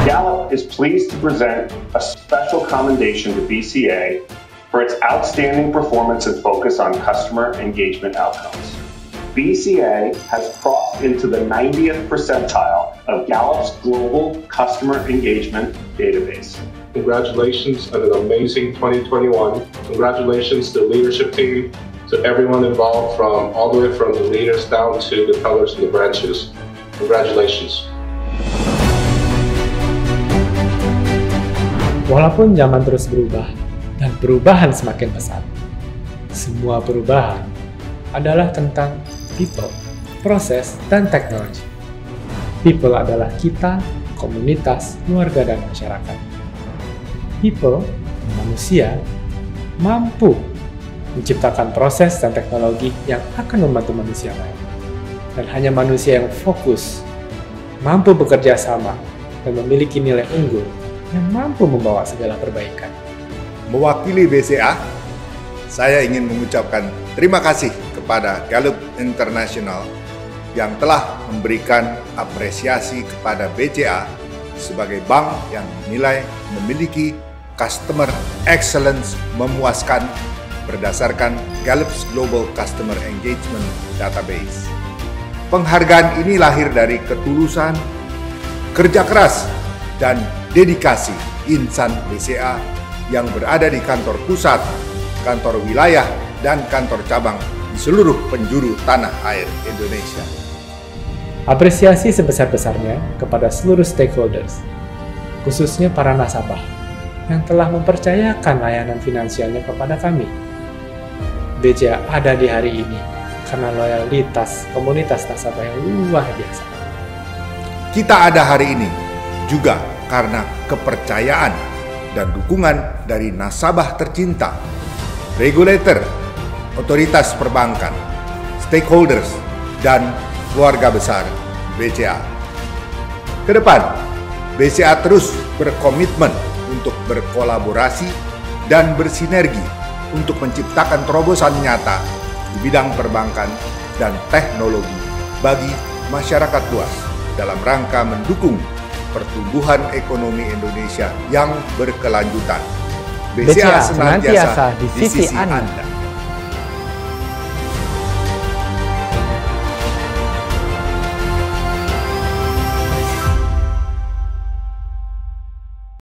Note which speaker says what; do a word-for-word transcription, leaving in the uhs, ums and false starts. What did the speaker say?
Speaker 1: Gallup is pleased to present a special commendation to B C A for its outstanding performance and focus on customer engagement outcomes. B C A has crossed into the ninetieth percentile of Gallup's global customer engagement database.
Speaker 2: Congratulations on an amazing twenty twenty-one. Congratulations to the leadership team, to everyone involved, from all the way from the leaders down to the tellers and the branches. Congratulations.
Speaker 3: Walaupun zaman terus berubah dan perubahan semakin pesat, semua perubahan adalah tentang people, proses, dan teknologi. People adalah kita, komunitas, keluarga, dan masyarakat. People, manusia, mampu menciptakan proses dan teknologi yang akan membantu manusia lain. Dan hanya manusia yang fokus, mampu bekerja sama, dan memiliki nilai unggul yang mampu membawa segala perbaikan.
Speaker 4: Mewakili B C A, saya ingin mengucapkan terima kasih kepada Gallup International yang telah memberikan apresiasi kepada B C A sebagai bank yang dinilai memiliki customer excellence memuaskan berdasarkan Gallup's Global Customer Engagement Database. Penghargaan ini lahir dari ketulusan, kerja keras, dan dedikasi insan B C A yang berada di kantor pusat, kantor wilayah, dan kantor cabang di seluruh penjuru tanah air Indonesia.
Speaker 3: Apresiasi sebesar-besarnya kepada seluruh stakeholders, khususnya para nasabah yang telah mempercayakan layanan finansialnya kepada kami. B C A ada di hari ini karena loyalitas komunitas nasabah yang luar biasa.
Speaker 4: Kita ada hari ini juga karena kepercayaan dan dukungan dari nasabah tercinta, regulator, otoritas perbankan, stakeholders, dan keluarga besar B C A. Kedepan, B C A terus berkomitmen untuk berkolaborasi dan bersinergi untuk menciptakan terobosan nyata di bidang perbankan dan teknologi bagi masyarakat luas dalam rangka mendukung pertumbuhan ekonomi Indonesia yang berkelanjutan.
Speaker 3: B C A senantiasa di sisi Anda.